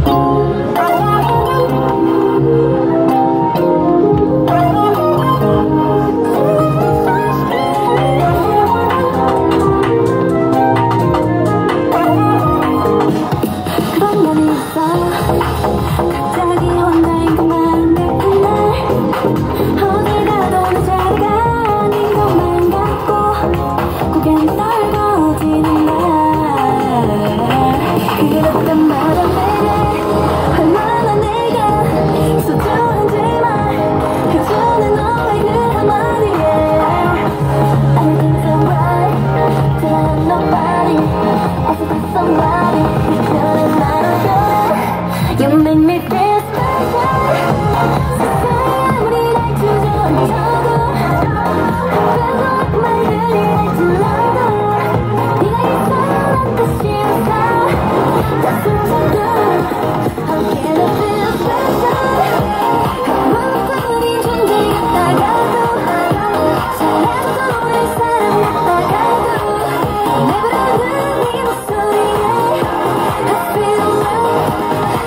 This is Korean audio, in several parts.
갑자기 혼자인 것만 그날 어딜 가도 내 자리가 아닌 것만 같고 고개는 떨궈지는 날 그게 그때마다 내게 얼마나 내가 소중한지만 해주는 너의 그 한마디에 Everything's alright till I have nobody also got somebody who's feeling 나를 변해 You make me feel special 세상에 아무리 날 주저앉혀도 계속 말들이 날 질러도 네가 있어야만 다시 웃어 That's what I do How can I feel special 아무것도 존재 같다가도 사라져도 내 사랑 같다가도 내 부르는 네 목소리에 I feel love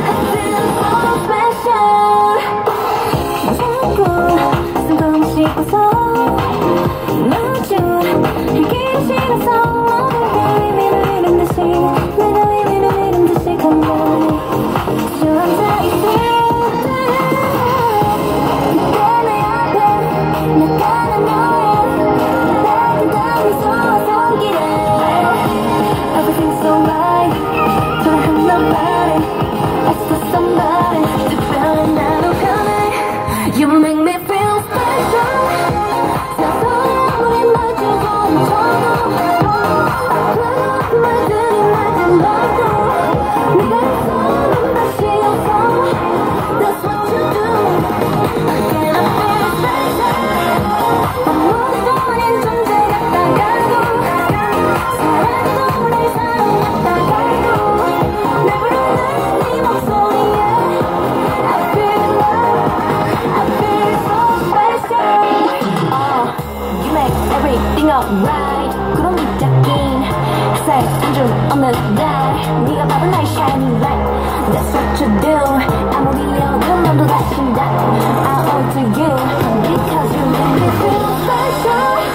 숨고 싶어서 마주 이기 싫어서 모든 게 의미를 잃은 듯이 내가 의미를 잃은 듯이 가만히 주저앉아 있을 때 그때 내 앞에 나타난 너의 따뜻한 미소와 손길에 Everything's alright till I have nobody I still somebody 특별한 나로 변해 You make me feel special 세상에 아무리 날 주저앉혀도 아픈 말들이 날 질러도 네가 있어는 다시 웃어 That's what you do Can I feel special 아무것도 아닌 존재 같다가도 사라져도 내 사랑 같다가도 내 부르는 네 목소리에 I feel love I feel so special You make everything alright 구름 밑잡힌 햇살 한 줌 없는 날 네가 바로 나의 shining light That's what you do 아무리 어두운 밤도 다시 다 I owe to you Because you make me feel special